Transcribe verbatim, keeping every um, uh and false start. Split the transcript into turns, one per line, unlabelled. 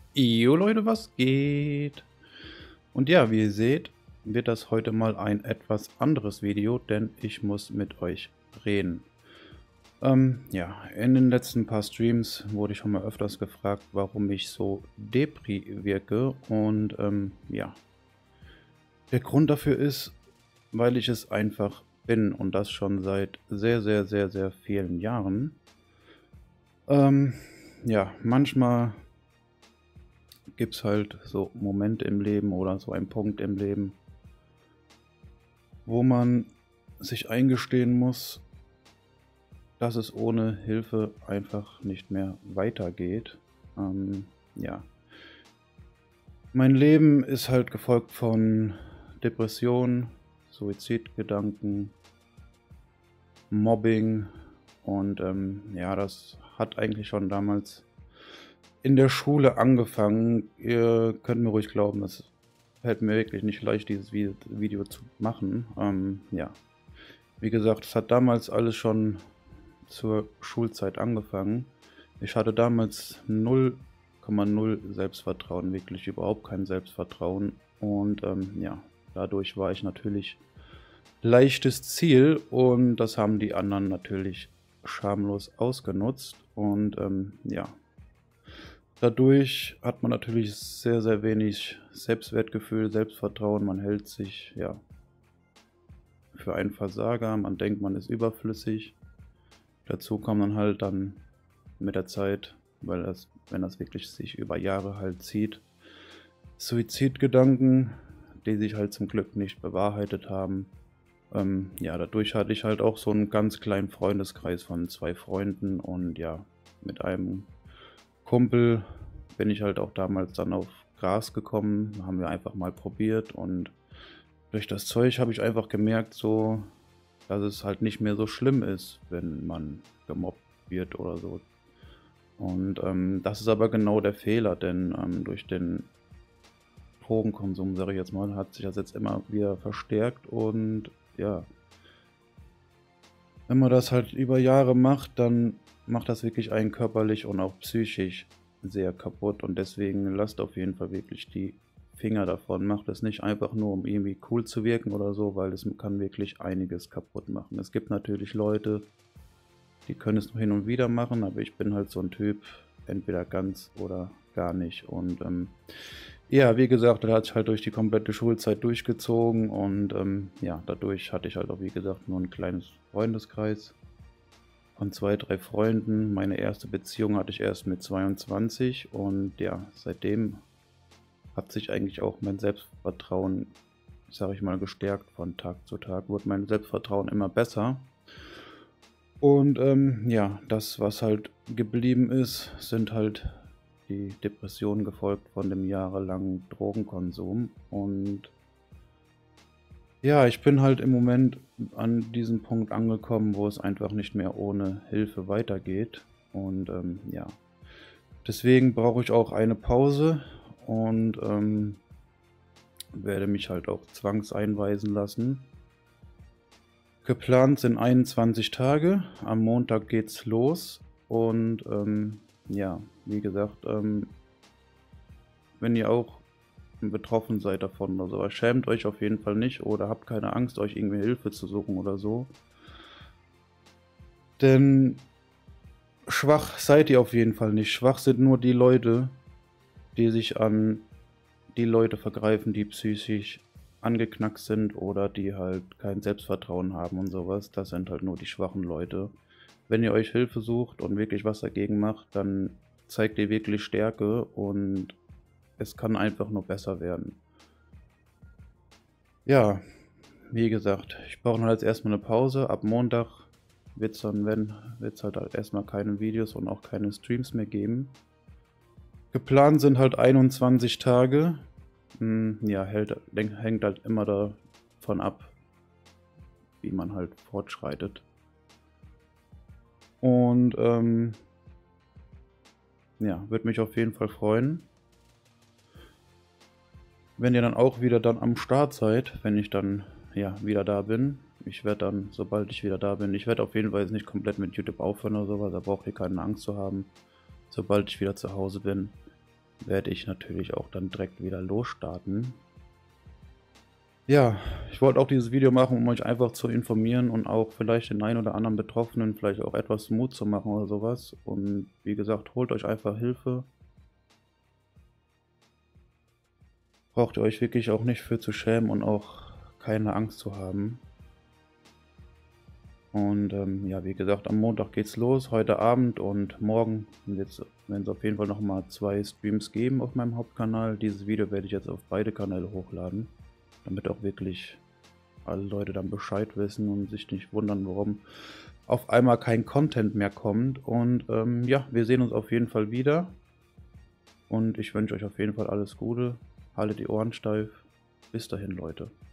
Jo Leute, was geht? Und ja, wie ihr seht, wird das heute mal ein etwas anderes Video, denn ich muss mit euch reden. Ähm, ja, in den letzten paar Streams wurde ich schon mal öfters gefragt, warum ich so Depri wirke. Und ähm, ja, der Grund dafür ist, weil ich es einfach bin und das schon seit sehr, sehr, sehr, sehr vielen Jahren. Ähm, ja, manchmal gibt es halt so Momente im Leben oder so einen Punkt im Leben, wo man sich eingestehen muss, dass es ohne Hilfe einfach nicht mehr weitergeht. Ähm, ja. Mein Leben ist halt gefolgt von Depressionen, Suizidgedanken, Mobbing und ähm, ja, das hat eigentlich schon damals in der Schule angefangen. Ihr könnt mir ruhig glauben, das fällt mir wirklich nicht leicht, dieses Vi- Video zu machen. Ähm, ja, wie gesagt, es hat damals alles schon zur Schulzeit angefangen. Ich hatte damals null Komma null Selbstvertrauen, wirklich überhaupt kein Selbstvertrauen. Und ähm, ja, dadurch war ich natürlich leichtes Ziel und das haben die anderen natürlich schamlos ausgenutzt. Und ähm, ja, dadurch hat man natürlich sehr, sehr wenig Selbstwertgefühl, Selbstvertrauen. Man hält sich ja für einen Versager, man denkt, man ist überflüssig. Dazu kommt dann halt dann mit der Zeit, weil das, wenn das wirklich sich über Jahre halt zieht, Suizidgedanken, die sich halt zum Glück nicht bewahrheitet haben. Ähm, ja, dadurch hatte ich halt auch so einen ganz kleinen Freundeskreis von zwei Freunden und ja, mit einem Kumpel bin ich halt auch damals dann auf Gras gekommen, haben wir einfach mal probiert und durch das Zeug habe ich einfach gemerkt, so, dass es halt nicht mehr so schlimm ist, wenn man gemobbt wird oder so. Und ähm, das ist aber genau der Fehler, denn ähm, durch den Drogenkonsum, sage ich jetzt mal, hat sich das jetzt immer wieder verstärkt. Und ja, wenn man das halt über Jahre macht, dann macht das wirklich einen körperlich und auch psychisch sehr kaputt. Und deswegen lasst auf jeden Fall wirklich die Finger davon. Macht es nicht einfach nur, um irgendwie cool zu wirken oder so, weil es kann wirklich einiges kaputt machen. Es gibt natürlich Leute, die können es nur hin und wieder machen, aber ich bin halt so ein Typ, entweder ganz oder gar nicht. Und ähm, ja, wie gesagt, das hat sich halt durch die komplette Schulzeit durchgezogen und ähm, ja, dadurch hatte ich halt auch, wie gesagt, nur ein kleines Freundeskreis von zwei, drei Freunden. Meine erste Beziehung hatte ich erst mit zweiundzwanzig und ja, seitdem hat sich eigentlich auch mein Selbstvertrauen, sage ich mal, gestärkt von Tag zu Tag, wurde mein Selbstvertrauen immer besser. Und ähm, ja, das, was halt geblieben ist, sind halt die Depressionen gefolgt von dem jahrelangen Drogenkonsum. Und ja, ich bin halt im Moment an diesem Punkt angekommen, wo es einfach nicht mehr ohne Hilfe weitergeht. Und ähm, ja, deswegen brauche ich auch eine Pause und ähm, werde mich halt auch zwangseinweisen lassen. Geplant sind einundzwanzig Tage. Am Montag geht's los. Und ähm, ja, wie gesagt, ähm, wenn ihr auch betroffen seid davon oder so, schämt euch auf jeden Fall nicht oder habt keine Angst, euch irgendwie Hilfe zu suchen oder so. Denn schwach seid ihr auf jeden Fall nicht. Schwach sind nur die Leute, die sich an die Leute vergreifen, die psychisch angeknackst sind oder die halt kein Selbstvertrauen haben und sowas. Das sind halt nur die schwachen Leute. Wenn ihr euch Hilfe sucht und wirklich was dagegen macht, dann zeigt ihr wirklich Stärke und es kann einfach nur besser werden. Ja, wie gesagt, ich brauche halt jetzt erstmal eine Pause. Ab Montag wird es dann, wenn, wird es halt, halt erstmal keine Videos und auch keine Streams mehr geben. Geplant sind halt einundzwanzig Tage. Hm, ja, hält, hängt halt immer davon ab, wie man halt fortschreitet. Und ähm, ja, würde mich auf jeden Fall freuen, wenn ihr dann auch wieder dann am Start seid, wenn ich dann ja wieder da bin. Ich werde dann, sobald ich wieder da bin, ich werde auf jeden Fall jetzt nicht komplett mit YouTube aufhören oder sowas, da braucht ihr keine Angst zu haben. Sobald ich wieder zu Hause bin, werde ich natürlich auch dann direkt wieder losstarten. Ja, ich wollte auch dieses Video machen, um euch einfach zu informieren und auch vielleicht den einen oder anderen Betroffenen vielleicht auch etwas Mut zu machen oder sowas. Und wie gesagt, holt euch einfach Hilfe. Braucht ihr euch wirklich auch nicht für zu schämen und auch keine Angst zu haben. Und ähm, ja, wie gesagt, am Montag geht's los, heute Abend und morgen werden es auf jeden Fall nochmal zwei Streams geben auf meinem Hauptkanal. Dieses Video werde ich jetzt auf beide Kanäle hochladen, damit auch wirklich alle Leute dann Bescheid wissen und sich nicht wundern, warum auf einmal kein Content mehr kommt. Und ähm, ja, wir sehen uns auf jeden Fall wieder. Und ich wünsche euch auf jeden Fall alles Gute. Haltet die Ohren steif. Bis dahin, Leute.